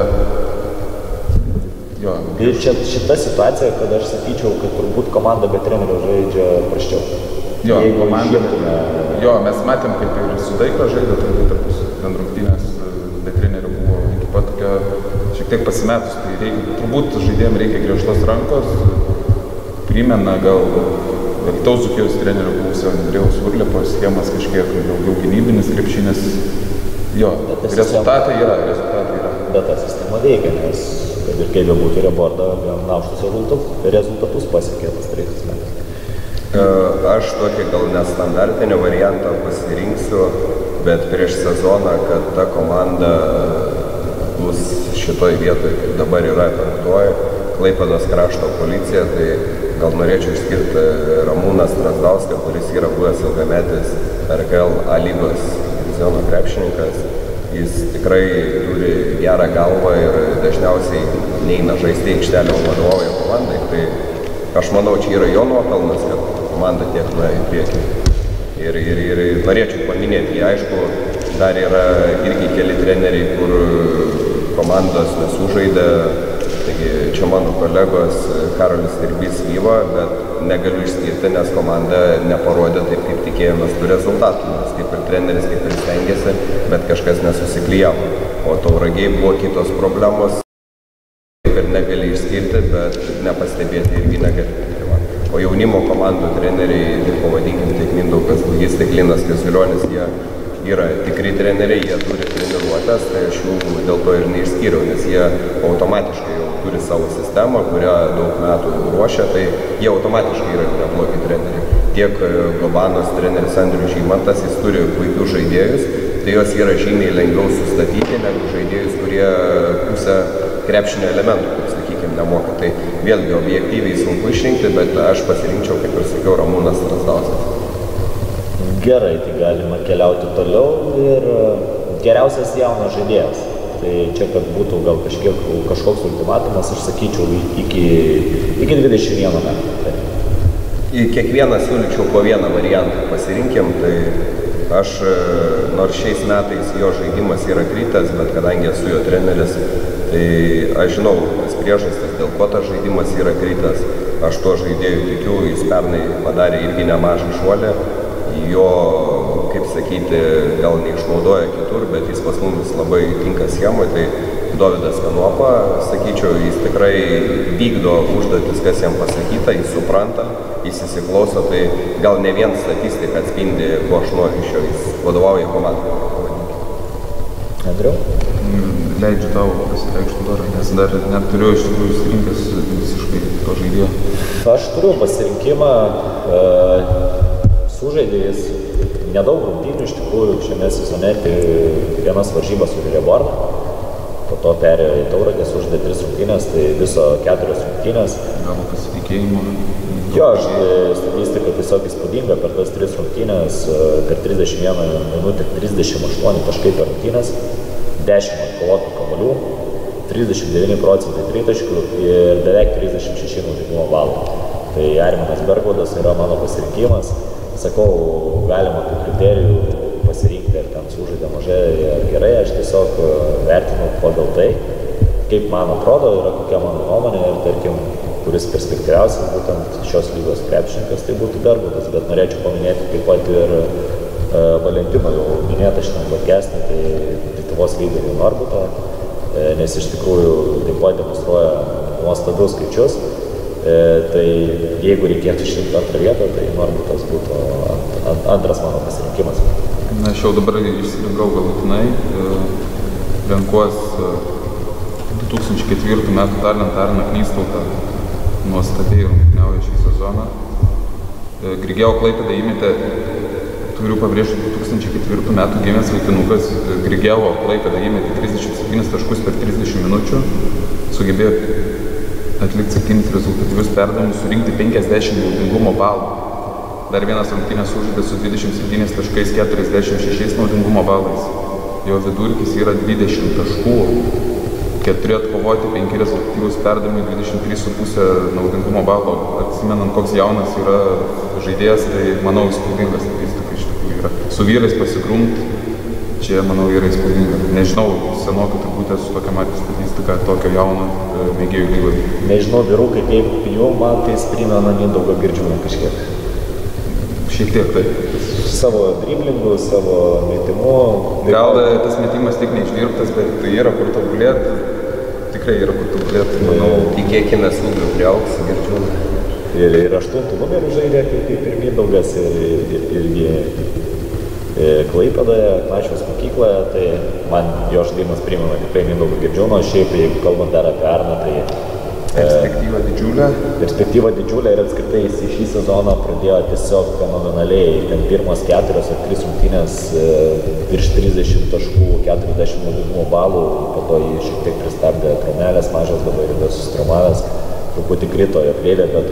Jo. Ir čia šita situacija, kad aš sakyčiau, kad turbūt komanda be trenerio žaidžia prasčiau. Jo, jeigu komanda, žiemtume... jo, mes matėm, kaip ir su Daikro žaidė, turbūt tarpus ten rungtynės be trenerio buvo ekipa tokia šiek tiek pasimetus, tai reikia, turbūt žaidėjim reikia griežtos rankos, primena gal Alytaus Dzūkijos trenerio buvusio Andrėjaus Urlepo schemas kažkiek daugiau gynybinis krepšinis. Jo, rezultatai yra, rezultatai yra. Bet ta sistema veikia, nes kad ir kaip būtų Reborda, gan aukštus rezultatus, rezultatus pasiekė pastaraisiais metais. Aš tokį gal nestandartinį variantą pasirinksiu, bet prieš sezoną, kad ta komanda bus šitoj vietoj, kaip dabar yra penktoji, Klaipėdos krašto policija, tai gal norėčiau išskirti Ramūną Strazdauska, kuris yra buvęs ilgametis R K L A lygos diviziono krepšininkas. Jis tikrai turi gerą galvą ir dažniausiai neina žaisti aikštelę, o vadovauja komandai. Tai aš manau, čia yra jo nuopelnas, kad komanda tiek nuėjo į priekį. Ir, ir, ir norėčiau paminėti, aišku, dar yra irgi keli treneriai, kur komandos nesužaidė. Taigi čia mano kolegos Karolis Irbys Vyva, bet negaliu išskirti, nes komanda neparodė taip, kaip tik tikėjomės tų rezultatų, nes kaip ir treneris, kaip ir stengiasi, bet kažkas nesusiklijavo. O Tauragėj buvo kitos problemos, kaip ir negali išskirti, bet nepastebėti irgi negali. O jaunimo komandų treneriai, tai pavadinkim tiek Mindaugas Lugys, tiek Linas Kasilionis, jie yra tikri treneriai, jie turi treniruotės, tai aš jų dėl to ir neišskyriau, nes jie automatiškai jau turi savo sistemą, kurią daug metų ruošia, tai jie automatiškai yra neblogi treneriai. Tiek Gobanos treneris Andrius Žymantas, jis turi puikius žaidėjus, tai jos yra žymiai lengviau sustatyti negu žaidėjus, kurie pusę krepšinio elementų, kaip sakykime, nemoka. Tai vėlgi objektyviai sunku išrinkti, bet aš pasirinkčiau, kaip ir sakiau, Ramūnas Strazdauskis. Gerai, tai galima keliauti toliau ir geriausias jaunas žaidėjas. Tai čia, kad būtų gal kažkiek, kažkoks ultimatumas, aš sakyčiau, iki, iki dvidešimt vieno metų. Į kiekvieną siūlyčiau po vieną variantą pasirinkim, tai aš, nors šiais metais jo žaidimas yra kritęs, bet kadangi esu jo treneris, tai aš žinau tas priežastis, dėl ko tas žaidimas yra kritęs. Aš tuo žaidėjų tikiu, jis pernai padarė irgi nemažą šuolį. Jo, kaip sakyti, gal neišnaudoja kitur, bet jis pas mumis labai tinka schemai, tai Dovydas Kanopa, sakyčiau, jis tikrai vykdo užduotis, kas jam pasakyta, jis supranta, jis įsiklauso, tai gal ne vien statistika atspindi, ko aš noriu iš jo, jis vadovauja komandai. Andriau? Leidžiu tau pasireikšti dar, nes dar net turiu iš tikrųjų išsirinkęs visiškai to žaidėjo. Aš turiu pasirinkimą, sužaidėjais nedaug rungtynių iš tikrųjų šiame sezone, tai vienas varžybas sužaidė Borną, po to perėjo į Tauragę, sužaidė tris rungtynės, tai viso keturios rungtynės. Gavo pasitikėjimo. Jo, aš statistika tiesiog įspūdinga per tas tris rungtynės, per trisdešimt vieną minutę trisdešimt aštuoni taškai per rungtynės, dešimt atkovotų kamuolių, trisdešimt devyni procentai tritaškių ir beveik trisdešimt šeši naudingumo balų. Tai Arminas Bergaudas yra mano pasirinkimas. Sakau, galima tų kriterijų pasirinkti, ar ten sužaidė mažai ar gerai, aš tiesiog vertinu pagal tai, kaip man atrodo, yra kokia mano nuomonė ir tarkim, kuris perspektyviausias būtent šios lygos krepšininkas, tai būtų Bergaudas, bet norėčiau paminėti taip pat ir uh, Valentino jau minėtą šitam podcast'e, tai Lietuvos lyderį Norbutą, nes iš tikrųjų taip pat demonstruoja nuostabius skaičius. E, tai jeigu reikėtų išrinkti antrą vietą, tai Norbutas būtų ant, ant, antras mano pasirinkimas. Na, aš jau dabar išsirinkau galutinai, e, renkuos e, du tūkstančiai ketvirtų metų talentą Arną Knystautą, nuostabiai rungtyniauja šį sezoną. E, Grigeo Klaipėdą įmetė, turiu pabrėžti, du tūkstančiai ketvirtų metų gimęs vaikinukas, Grigeo Klaipėdą įmetė trisdešimt septynis taškus per trisdešimt minučių, sugebėjo atlikti septynis rezultatyvius perdavimus, surinkti penkiasdešimt naudingumo balų. Dar vienas rungtynės sužaidė su dvidešimt septyniais taškais keturiasdešimt šešiais naudingumo balais. Jo vidurkis yra dvidešimt taškų, keturi atkovoti, penki rezultatyvus perdavimai, dvidešimt trys su puse naudingumo balo. Atsimenant, koks jaunas yra žaidėjas, tai manau įspūdinga statistika iš tikrųjų yra. Su vyrais pasigrumti, čia, manau, yra įspūdinga. Nežinau, senokai turbūt esu tokia matę statistiką tokio jauno e, mėgėjų lygoje. Nežinau, vyrukai, kaip jų man tai primena Mindaugą Girdžiūną kažkiek. Šiek tiek, taip. Savo driblingu, savo metimu. Gal tas metimas tik neišdirbtas, bet tai yra kur tobulėti. Tikrai yra kur tobulėti. Manau, tikėkime ūgiu priaugs Girdžiūną. Ir, ir aštuntų numerių žaidė, kaip ir Mindaugas, ir, ir, irgi Klaipėdoje, Knašiaus mokykloje, tai man jo žaidimas primena tikrai Mindaugą Girdžiūną. Šiaip, jeigu kalbant dar apie Arną, tai perspektyva didžiulė. Perspektyva didžiulė ir apskritai jis į šį sezoną pradėjo tiesiog fenomenaliai. Ten pirmas keturios ar tris rungtynės virš trisdešimt taškų, keturiasdešimt naudingumo balų, po to jį šiek tiek pristabdė traumelės, mažas dabar yra susitraumavęs, truputį krito jo plėlė, bet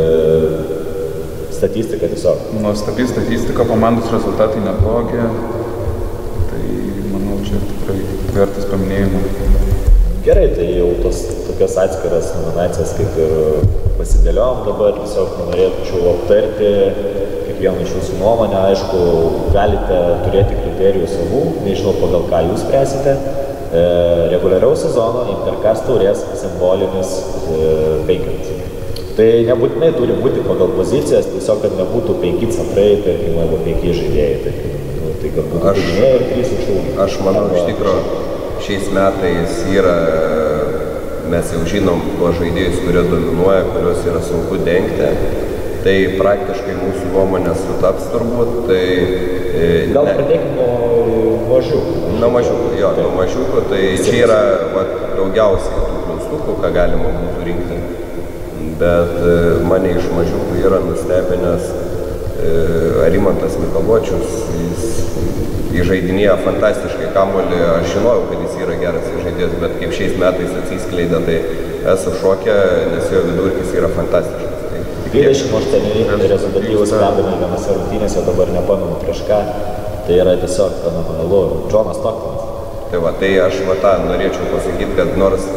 statistika tiesiog. Nuostabi statistika, komandos rezultatai neblogi, tai manau čia tikrai vertas paminėjimo. Gerai, tai jau tos tokias atskiras nominacijas kaip ir pasidėliojom dabar, tiesiog norėčiau aptarti kiekvieną iš jūsų nuomonę. Aišku, galite turėti kriterijų savų, nežinau pagal ką jūs spręsite. E, reguliariaus sezono Intercast taurės simbolinis e, penketas. Tai nebūtinai turi būti pagal pozicijas, tiesiog, kad nebūtų penki centrai, tarkim, arba penki žaidėjai, tarkim, nu, tai kad būtų aš, gynėjai ir trys aukštaūgiai. Aš manau, iš tikrųjų, šiais metais yra, mes jau žinom tuos žaidėjus, kurie dominuoja, kuriuos yra sunku dengti. Tai praktiškai mūsų nuomonė sutaps turbūt. Tai, Gal ne, pradėkime nuo mažiukų. Nuo mažiukų, jo, nuo mažiukų. Tai čia yra va, daugiausiai tų pliustukų, ką galima būtų rinkti. Bet mane iš mažiukų yra nustebinęs Arimantas Mikaločius. Jis įžaidinėja fantastiškai kamuolį. Aš žinojau, kad jis yra geras žaidėjas, bet kaip šiais metais atsiskleidė, tai esu šokę, nes jo vidurkis yra fantastiškas. dvidešimt aštuoni rezultatyvūs perdavimai vienose rungtynėse, dabar nepamenu prieš ką, tai yra tiesiog fenomenalu. Džonas Stocktonas. Tai va, tai aš va tą norėčiau pasakyti, kad nors,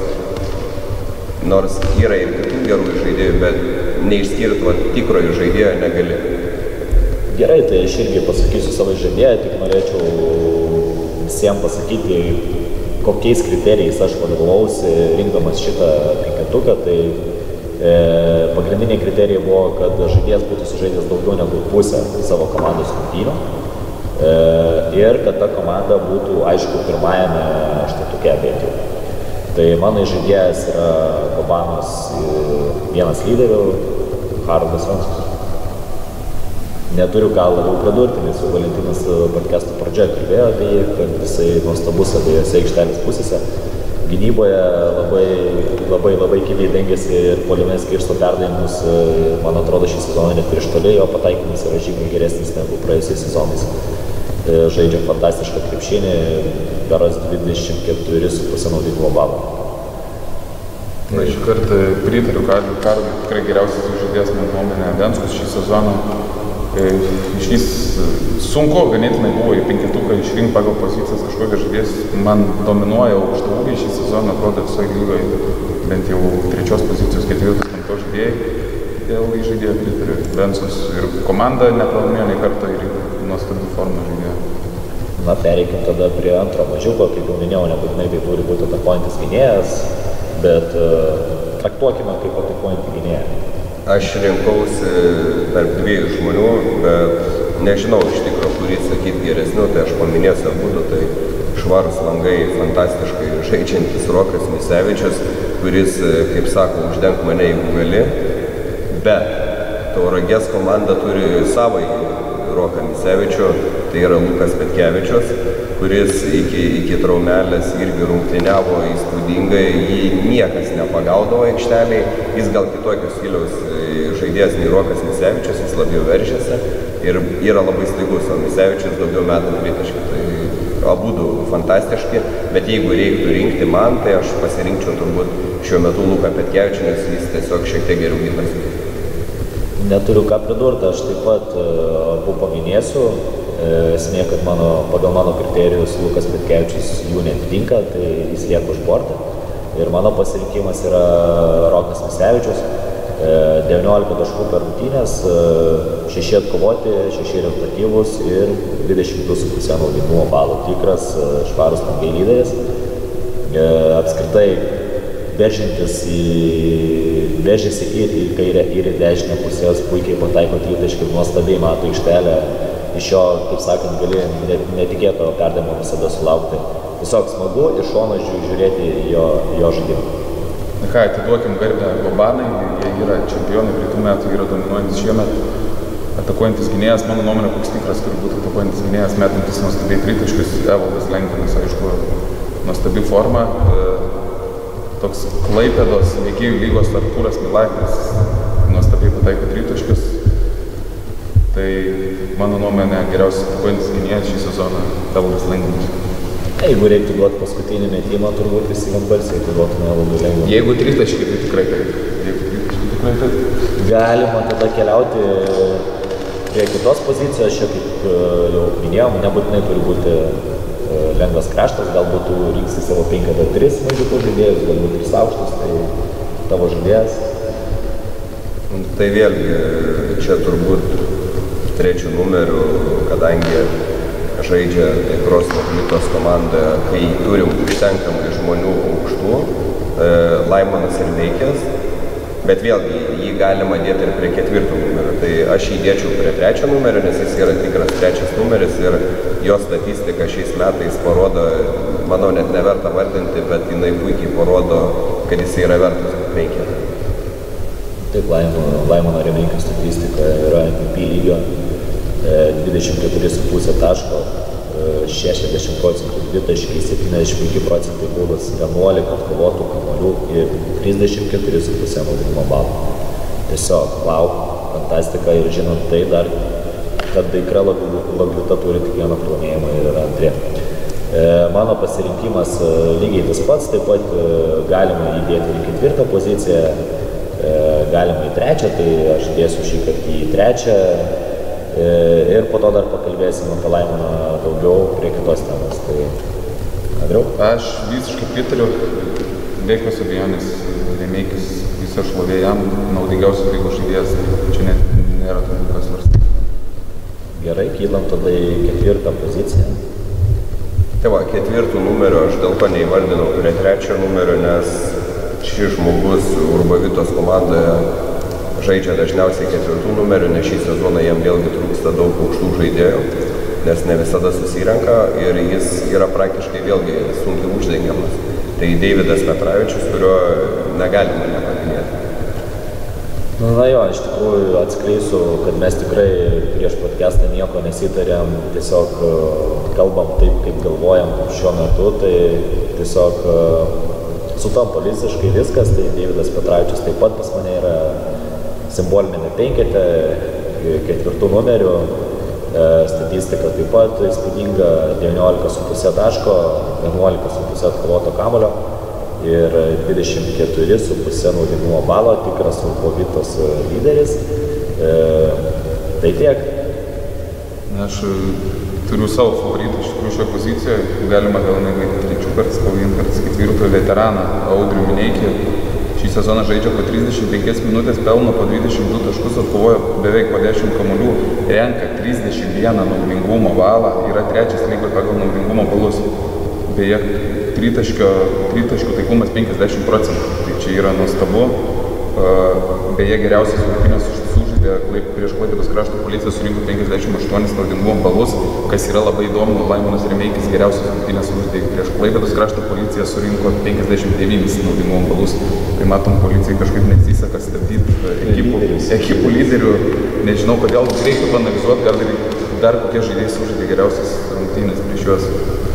nors yra ir kitų gerų žaidėjų, bet neišskirti va tikrojo žaidėjo negali. Gerai, tai aš irgi pasakysiu savo žaidėją, tik norėčiau visiems pasakyti, kokiais kriterijais aš vadovausi rinkdamas šitą penketuką. Tai E, pagrindiniai kriterijai buvo, kad žaidėjas būtų sužaidęs daugiau negu pusę savo komandos rungtynių e, ir kad ta komanda būtų, aišku, pirmajame aštuntuke bent jau. Tai mano žaidėjas yra Bobanos vienas lyderių, Haroldas Venskis. Neturiu ką labiau pridurti, nes jau Valentinas podcast'o pradžioje kalbėjo apie jį, kad jisai nuostabus abiejose aikštelės pusėse. Gynyboje labai, labai, labai kiviai dengiasi ir puolime skirsto perdavimus. Man atrodo, šį sezoną net prieš toli jo pataikymas yra žymiai geresnis negu praėjusiais sezonais. Žaidžia fantastišką krepšinį, berods dvidešimt keturi su puse naudingumo balo. Na, iš karto pritariu Karliui, Karliui tikrai geriausias žaidėjas, man nuomonė, Venskus šį sezoną. Išvis sunku ganėtinai buvo į penketuką išrinkti pagal pozicijas kažkokią žaidėjas. Man dominuoja aukštaūgiai šį sezoną, atrodo visoje lygoje, bent jau trečios pozicijos, ketvirtos, penktos žaidėjai. Dėl žaidėjo pritariu Venskus ir komanda nepralaimėjo nei kartą ir nuostabi forma žaidėjo. Na, pereikim tada prie antro mažiuko, kaip jau minėjau, nebūtinai tai turi būti atakuojantis gynėjas, bet uh, traktuokime kaip atakuojantį gynėją. Aš rinkausi tarp dviejų žmonių, bet nežinau iš tikrųjų, kurį sakyti geresniu, tai aš paminėsiu abudu, tai švarūs langai, fantastiškai žaidžiantis Rokas Misevičius, kuris, kaip sako, uždenk mane jeigu gali, bet Tauragės komanda turi savąjį Roką Misevičių, tai yra Lukas Petkevičius, kuris iki, iki traumelės irgi rungtyniavo įspūdingai, jį niekas nepagaudavo aikšteliai, jis gal kitokios stiliaus žaidėjas nei Rokas Misevičius, jis labiau veržiasi ir yra labai staigus, o Misevičius daugiau metų tritaškį, tai abudu fantastiški, bet jeigu reiktų rinkti man, tai aš pasirinkčiau turbūt šiuo metu Luką Petkevičių, nes jis tiesiog šiek tiek geriau ginasi. Neturiu ką pridurti, aš taip pat abu paminėsiu. Esmė, kad mano, pagal mano kriterijus Lukas Petkevičius jų netitinka, tai jis lieka už bortą. Ir mano pasirinkimas yra Rokas Misevičius. devyniolika taškų per rungtynes, šeši atkovoti, šeši rezultatyvūs ir dvidešimt du su puse naudingumo balų. Tikras švarus langai lyderis. Apskritai veržintis į, veržiasi ir į kairę, ir į dešinę pusės, puikiai pataiko tritaškį, nuostabiai mato aikštelę. Iš jo, kaip sakant, gali netikėto perdavimo visada sulaukti. Tiesiog smagu iš šono žiūrėti jo, jo žaidimą. Na ką, atiduokim garbę Bobanai, jie yra čempionai, praeitų metų yra dominuojantis šiemet. Atakuojantis gynėjas, mano nuomonė, koks tikras turi būti atakuojantis gynėjas, metantis nuostabiai tritaškius, Evaldas Lenkinas, aišku, nuostabi forma. Toks Klaipėdos mėgėjų lygos Artūras Milaknis, nuostabiai pataiko tritaškius. Tai mano nuomonė geriausias atakuojantis gynėjas šį sezoną Evaldas Lenkinas. Jeigu reiktų duoti paskutinį metimą, turbūt visi vienbalsiai atiduotume labai lengvai. Jeigu tritaškiai, tai tikrai taip. Jeigu tritaškiai, tikrai taip. Galima tada keliauti prie kitos pozicijos, čia kaip jau minėjom, nebūtinai turi būti lengvas kraštas, galbūt tu rinksi savo penki trys mažiukus žaidėjus, galbūt tris aukštus, tai tavo žaidėjas. Tai vėlgi čia turbūt trečių numerių, kadangi žaidžia Krosno-Plitos komanda, kai turim užtenkamai žmonių aukštų, e, Laimonas Irveikės, Bet vėlgi, jį galima dėti ir prie ketvirto numerio. Tai aš jį dėčiau prie trečio numerio, nes jis yra tikras trečias numeris ir jo statistika šiais metais parodo, manau, net neverta vardinti, bet jinai puikiai parodo, kad jis yra vertas penketą. Taip, Laimono Remeikio statistika yra M V P lygio, dvidešimt keturi su puse taško, šešiasdešimt procentų dvitaškiai, septyniasdešimt penki procentai baudos, vienuolika atkovotų kamuolių ir trisdešimt keturi su puse naudingumo balų. Tiesiog, wow, fantastika ir žinant tai dar, kad Daikra Laglita turi tik vieną pralaimėjimą ir yra antri. E, mano pasirinkimas lygiai tas pats, taip pat galima įdėti į ketvirtą poziciją, e, galima į trečią, tai aš dėsiu šį kartą į trečią. Ir po to dar pakalbėsim apie Laimoną daugiau prie kitos temos. Tai, Andriau? Aš visiškai pritariu, be jokios abejonės, Remeikis visa šlovė jam, naudingiausias lygos žaidėjas, čia net nėra tokios svarstyti. Gerai, kylam tada į ketvirtą poziciją. Tai va, ketvirtų numerio aš dėl to neįvardinau prie trečio numerio, nes šis žmogus Urbavitos komandoje žaidžia dažniausiai ketvirtų numerių, nes šį sezoną jam vėlgi trūksta daug aukštų žaidėjų, nes ne visada susirenka ir jis yra praktiškai vėlgi sunkiai uždengiamas. Tai Deividas Petravičius, kurio negalima nepaminėti. Na jo, iš tikrųjų atskleisiu, kad mes tikrai prieš podcastą nieko nesitarėm, tiesiog kalbam taip, kaip galvojam šiuo metu, tai tiesiog sutampa visiškai viskas, tai Deividas Petravičius taip pat pas mane yra simbolinė penketė, ketvirtų numerių, statistika taip pat įspūdinga, devyniolika su puse taško, vienuolika su puse atkovoto kamuolio ir dvidešimt keturi su puse naudingumo balo, tikras Urbavitos lyderis. E, tai tiek. Aš turiu savo favoritą iš tikrųjų šioje pozicijoje, galima gal ne trečių kartus pavadinti, kartus ketvirto veteraną Audrių Mineikį. Šį sezoną žaidžia po trisdešimt penkias minutės, pelno po dvidešimt du taškus, atkovoja beveik po dešimt kamuolių, renka trisdešimt vieną naudingumo balą, yra trečias lygoje pagal naudingumo balus. Beje, tritaškio, tritaškio taiklumas penkiasdešimt procentų, tai čia yra nuostabu. Beje, geriausias rungtynės sužaidė prieš Klaipėdos krašto policiją surinko penkiasdešimt aštuonis naudingumo balus, kas yra labai įdomu. Laimonas Remeikis geriausias rungtynės sužaidė prieš Klaipėdos krašto policiją surinko penkiasdešimt devynis naudingumo balus. Tai matom, policijai kažkaip nesiseka stabdyti ekipų, ekipų lyderių. Nežinau, kodėl reiktų panalizuoti, gal dar kokie žaidėjai sužaidė geriausias rungtynės prieš juos.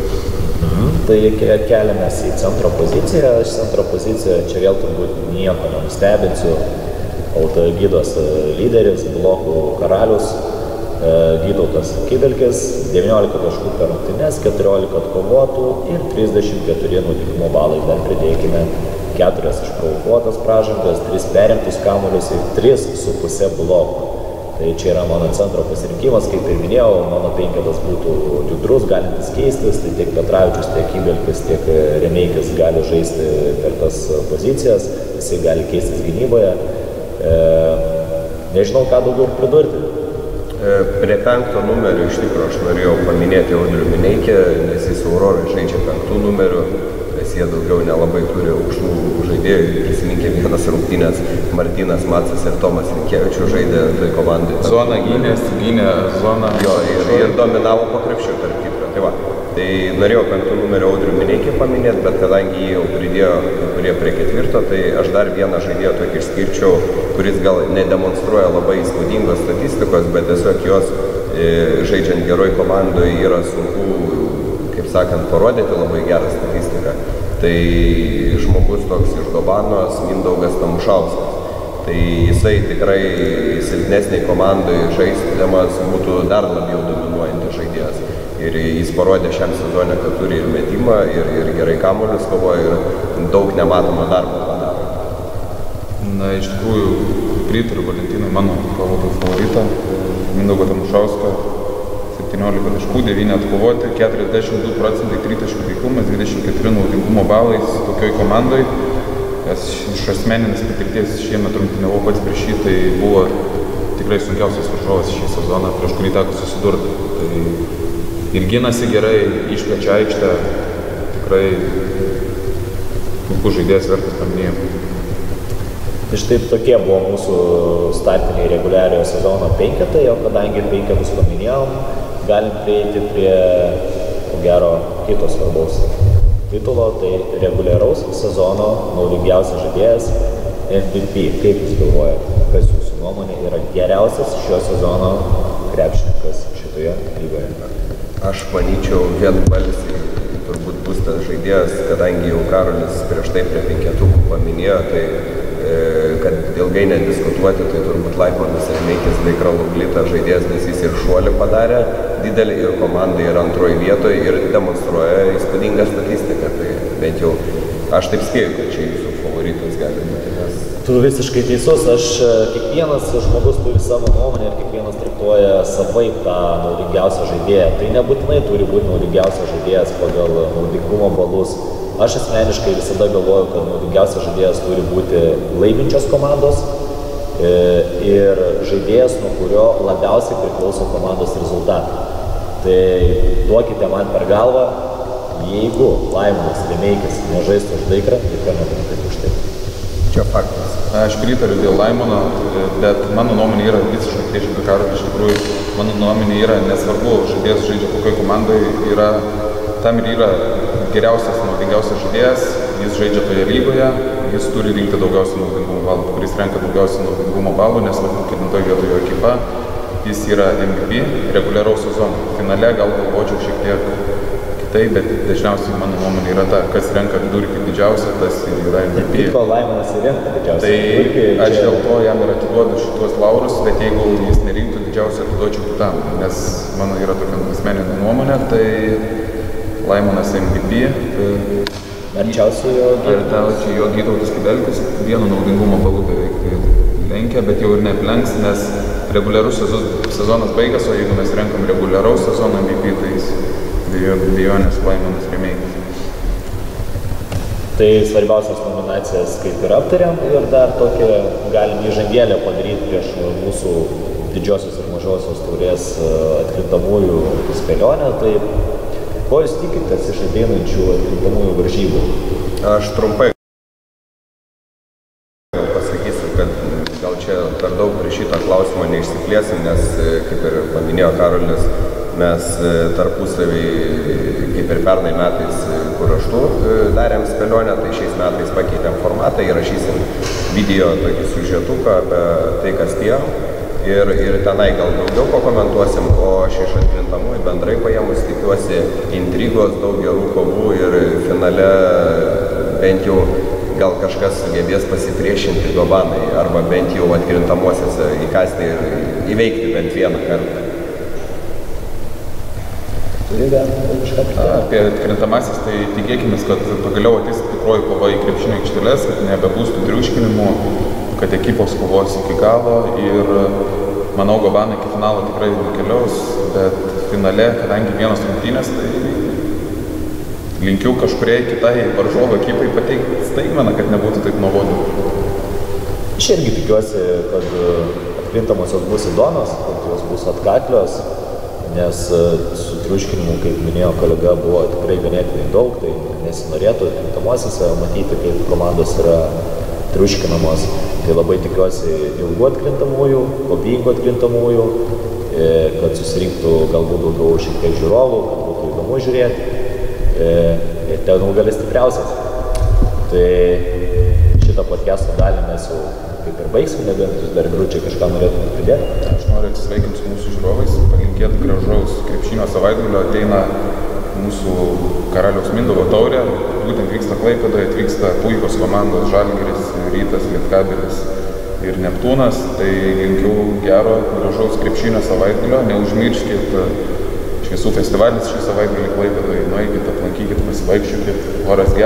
Tai keliamės į centro poziciją. Iš centro poziciją čia vėl turbūt nieko nenustebinsiu. Autogydos lyderis, blokų karalius, Gytautas Kidelkis, devyniolika taškų per rungtynes, keturiolika atkovotų ir trisdešimt keturi naudingumo balai. Dar pridėkime keturias išprovokuotas pražangas, tris perimtus kamuolius ir tris su puse blokų. Tai čia yra mano centro pasirinkimas, kaip ir minėjau, mano penketas būtų judrus, galintis keistis, tai tiek Petravičius, tiek Kidelkis, tiek Remeikis gali žaisti per tas pozicijas, jisai gali keistis gynyboje. E, nežinau, ką daugiau pridurti. E, prie penkto numerio iš tikrųjų aš norėjau paminėti Audrių Mineikį, nes jis Aurorai žaidžia penktų numerių, nes jie daugiau nelabai turi aukštų žaidėjų. Prisiminkė vienas rungtynės, Martynas Macas ir Tomas Rinkievičius žaidė tai komandai. Zona gynės, gynė zoną. Jo, ir, ir dominavo po krepšiu, tarp kitko. Tai va, tai norėjau penktų numerio Audrių Mineikį paminėti, bet kadangi jį jau pridėjo kurie prie ketvirto, tai aš dar vieną žaidėją tokį išskirčiau, kuris gal nedemonstruoja labai įspūdingos statistikos, bet tiesiog jos e, žaidžiant geroj komandoj yra sunku, kaip sakant, parodyti labai gerą statistiką. Tai žmogus toks iš Dobanos, Mindaugas Tamušauskas. Tai jisai tikrai silpnesniai komandai žaisdamas būtų dar labiau dominuojantis žaidėjas. Ir jis parodė šiam sezone, kad turi ir metimą, ir, ir gerai kamuolius kovoja, ir daug nematomą darbą padaro. Na, iš tikrųjų, pritariu Valentinui, mano favoritą, Mindaugą Tamušauską. septyniolika taškų, devyni atkovoti, keturiasdešimt du procentai tritaškių taiklumas, dvidešimt keturi naudingumo balais tokioj komandoj. Aš iš asmeninės patirties šiemet rungtyniavau pats prieš jį, tai buvo tikrai sunkiausias varžovas šį sezoną, prieš kurį teko susidurti. Tai ir ginasi gerai, išplečia aikštę, tikrai puikus žaidėjas vertas paminėjimų. Tai štai tokie buvo mūsų startiniai reguliariojo sezono penketai, o kadangi penketus paminėjom, galim prieiti prie, ko gero, kito svarbaus titulo, tai reguliaraus sezono naudingiausias žaidėjas M V P. Kaip jūs galvojate, kas jūsų nuomonė yra geriausias šio sezono krepšininkas šitoje lygoje? Aš manyčiau, vienbalsiai turbūt bus tas žaidėjas, kadangi jau Karolis prieš tai prie penketukų paminėjo, tai kad ilgai nediskutuoti, tai turbūt Laimonas Remeikis Laikraluglitas žaidėjas, nes jis ir šuolį padarė didelį, ir komanda yra antroji vietoje ir demonstruoja įspūdingą statistiką. Tai bent jau aš taip spėju, kad čia jūsų favoritas gali būti. Nes... Tu visiškai teisus, aš kiekvienas žmogus turi savo nuomonę ir kiekvienas traktuoja savaip tą naudingiausią žaidėją. Tai nebūtinai turi būti naudingiausias žaidėjas pagal naudingumo balus. Aš asmeniškai visada galvoju, kad naudingiausias žaidėjas turi būti laiminčios komandos ir žaidėjas, nuo kurio labiausiai priklauso komandos rezultatai. Tai duokite man per galvą, jeigu Laimonas Remeikis nežaistų už Laikrą, tikrai nebūtų už tai. Čia faktas. Aš pritariu dėl Laimono, bet mano nuomonė yra visiškai priešinga Karoliui. Iš tikrųjų, mano nuomonė yra nesvarbu, žaidėjas žaidžia kokioj komandai, yra, tam ir yra geriausias, naudingiausias žaidėjas, jis žaidžia toje lygoje, jis turi rinkti daugiausiai naudingumo balų, kuris renka daugiausiai naudingumo balų, nes kelintoje vietoje jo ekipa, jis yra M V P reguliaraus sezono. Finale gal galvočiau šiek tiek kitaip, bet dažniausiai mano nuomonė yra ta, kas renka vidurkį didžiausią, tas yra M V P. Tik Laimonas ir renka didžiausią. Tai aš dėl to jam ir atiduodu šitos laurus, bet jeigu jis nerinktų didžiausią, atiduočiau kitam, nes mano yra tokia asmeninė nuomonė, tai Laimonas M V P. Arčiausiai jo Arčiausiai jo Gytautas Kibelkis vienu naudingumo balu beveik lenkia, bet jau ir neaplenks, nes reguliarus sezonas baigas, o jeigu mes renkam reguliaraus sezono M V P, tai jis dejonės Laimonas Remeikis. Tai svarbiausias nominacijas kaip ir aptariam ir dar tokią galim įžangėlę padaryti prieš mūsų didžiosios ir mažosios taurės atkrintamųjų spėlionę. Tai ko jūs tikitės iš ateinančių atkrintamųjų varžybų? Aš trumpai pasakysiu, kad gal čia per daug prie šitą klausimą neišsiplėsim, nes, kaip ir paminėjo Karolis, mes tarpusavį, kaip ir pernai metais, kur raštu darėm spėlionę, tai šiais metais pakeitėm formatą, įrašysim video tokį siužetuką apie tai, kas tie. Ir, ir tenai gal daugiau pakomentuosim, o aš iš atkrintamųjų bendrai paėmus tikiuosi intrigos, daug gerų kovų ir finale bent jau gal kažkas sugebės pasipriešinti Gobanai arba bent jau atkrintamuosiuose įkasti ir įveikti bent vieną kartą. Turi gal kažką pridėti? Apie atkrintamasis, tai tikėkime, kad pagaliau ateis tikroji kova į krepšinio aikšteles, kad nebebūstų triuškinimų, kad ekipos kovos iki galo ir manau, Gobanai iki finalo tikrai nukeliaus, bet finale, kadangi vienos rungtynės, tai linkiu kažkuriai kitai varžovo ekipai pateikti staigmeną, kad nebūtų taip nuobodu. Aš irgi tikiuosi, kad atkrintamosios bus įdomios, kad jos bus atkaklios, nes su triuškinimu, kaip minėjo kolega, buvo tikrai ganėtinai daug, tai nesinorėtų atkrintamosiose matyti, kaip komandos yra triuškinamos. Tai labai tikiuosi ilgų atkrintamųjų, kovingų atkrintamųjų, kad susirinktų galbūt daugiau šiek tiek žiūrovų, kad būtų įdomu žiūrėti. Ir ten nugalis stipriausias. Tai šitą podcast'o dalį mes jau kaip ir baigsim, nebent jūs dar Gručiai kažką norėtume pridėti. Aš noriu atsisveikinti su mūsų žiūrovais, palinkėti gražaus krepšinio savaitgalio, ateina mūsų Karaliaus Mindaugo taurė, būtent vyksta Klaipėdoje, atvyksta puikos komandos Žalgiris, Rytas, Lietkabelis ir Neptūnas, tai linkiu gero, gražaus krepšinio savaitgalio, neužmirškit šviesų festivalis šį savaitgalį Klaipėdoje, nueikit, aplankykit, pasivaikščiokit, oras geras.